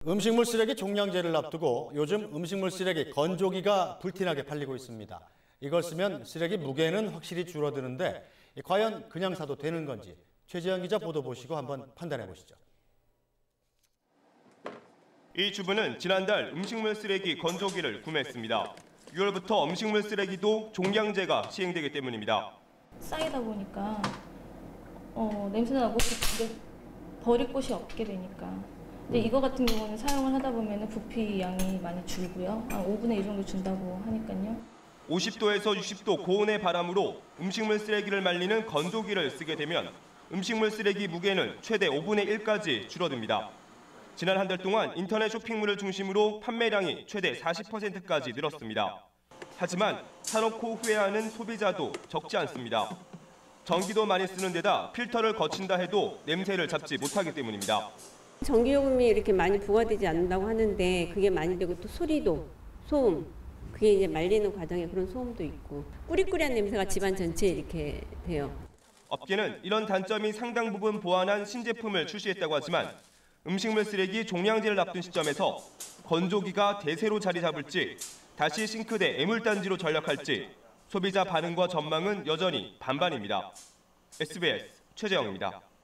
음식물 쓰레기 종량제를 앞두고 요즘 음식물 쓰레기 건조기가 불티나게 팔리고 있습니다. 이걸 쓰면 쓰레기 무게는 확실히 줄어드는데 과연 그냥 사도 되는 건지 최재형 기자 보도 보시고 한번 판단해 보시죠. 이 주부는 지난달 음식물 쓰레기 건조기를 구매했습니다. 6월부터 음식물 쓰레기도 종량제가 시행되기 때문입니다. 쌓이다 보니까 냄새나고 버릴 곳이 없게 되니까. 근데 이거 같은 경우는 사용을 하다 보면 부피 양이 많이 줄고요. 한 5분의 1 정도 준다고 하니까요. 50도에서 60도 고온의 바람으로 음식물 쓰레기를 말리는 건조기를 쓰게 되면 음식물 쓰레기 무게는 최대 5분의 1까지 줄어듭니다. 지난 한 달 동안 인터넷 쇼핑몰을 중심으로 판매량이 최대 40%까지 늘었습니다. 하지만 사놓고 후회하는 소비자도 적지 않습니다. 전기도 많이 쓰는 데다 필터를 거친다 해도 냄새를 잡지 못하기 때문입니다. 전기요금이 이렇게 많이 부과되지 않는다고 하는데 그게 많이 되고 또 소리도, 소음, 그게 이제 말리는 과정에 그런 소음도 있고 꾸리꾸리한 냄새가 집안 전체에 이렇게 돼요. 업계는 이런 단점이 상당 부분 보완한 신제품을 출시했다고 하지만 음식물 쓰레기 종량제를 앞둔 시점에서 건조기가 대세로 자리 잡을지 다시 싱크대 애물단지로 전락할지 소비자 반응과 전망은 여전히 반반입니다. SBS 최재형입니다.